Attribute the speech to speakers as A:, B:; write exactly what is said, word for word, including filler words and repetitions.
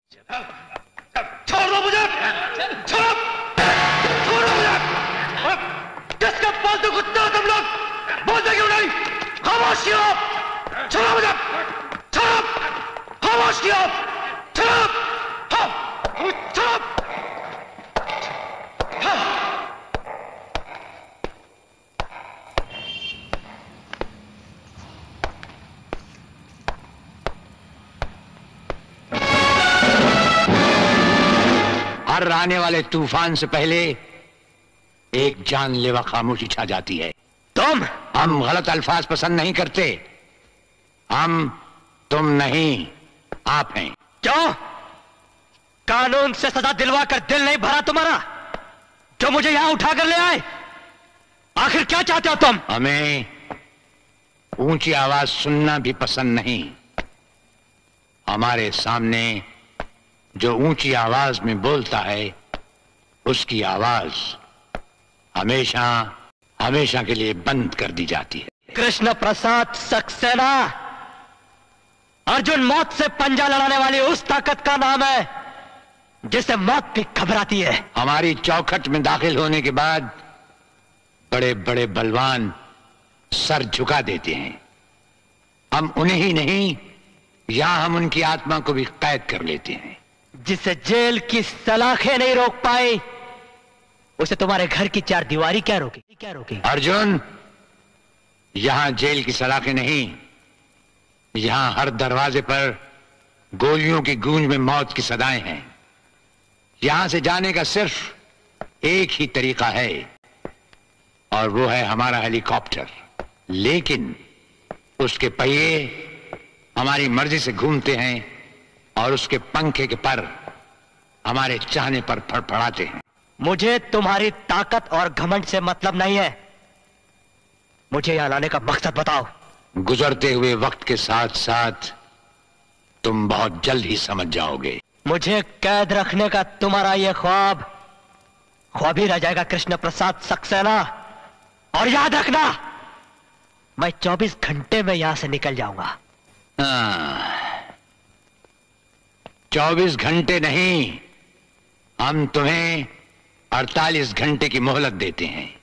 A: छोड़ दो मुझे, छोड़ो, छोड़ो मुझे। किसका फालतू कुत्ता तुम लोग, बोलते क्यों नहीं? खामोश क्यों? छोड़ो मुझे, छोड़ो, खामोश क्यों? छोड़ो, छोड़ो।
B: हर आने वाले तूफान से पहले एक जानलेवा खामोशी छा जाती है।
C: तुम
B: हम गलत अल्फाज पसंद नहीं करते। हम तुम नहीं, आप हैं।
C: क्यों? कानून से सजा दिलवा कर दिल नहीं भरा तुम्हारा, जो मुझे यहां उठा कर ले आए? आखिर क्या चाहते हो तुम?
B: हमें ऊंची आवाज सुनना भी पसंद नहीं। हमारे सामने जो ऊंची आवाज में बोलता है, उसकी आवाज हमेशा हमेशा के लिए बंद कर दी जाती है।
C: कृष्ण प्रसाद सक्सेना, अर्जुन मौत से पंजा लड़ाने वाली उस ताकत का नाम है जिसे मौत भी घबराती है।
B: हमारी चौखट में दाखिल होने के बाद बड़े बड़े बलवान सर झुका देते हैं। हम उन्हें ही नहीं, यहां हम उनकी आत्मा को भी कैद कर लेते हैं।
C: जिसे जेल की सलाखें नहीं रोक पाई, उसे तुम्हारे घर की चार दीवारी क्या रोकी? क्या रोकी?
B: अर्जुन, यहां जेल की सलाखें नहीं, यहां हर दरवाजे पर गोलियों की गूंज में मौत की सदाएं हैं। यहां से जाने का सिर्फ एक ही तरीका है, और वो है हमारा हेलीकॉप्टर। लेकिन उसके पहिए हमारी मर्जी से घूमते हैं और उसके पंखे के पर हमारे चाहने पर फड़फड़ाते हैं।
C: मुझे तुम्हारी ताकत और घमंड से मतलब नहीं है। मुझे यहां लाने का मकसद बताओ।
B: गुजरते हुए वक्त के साथ साथ तुम बहुत जल्द ही समझ जाओगे।
C: मुझे कैद रखने का तुम्हारा यह ख्वाब ख्वाब ही रह जाएगा कृष्ण प्रसाद सक्सेना। और याद रखना, मैं चौबीस घंटे में यहां से निकल जाऊंगा।
B: हाँ, चौबीस घंटे नहीं, हम तुम्हें अड़तालीस घंटे की मोहलत देते हैं।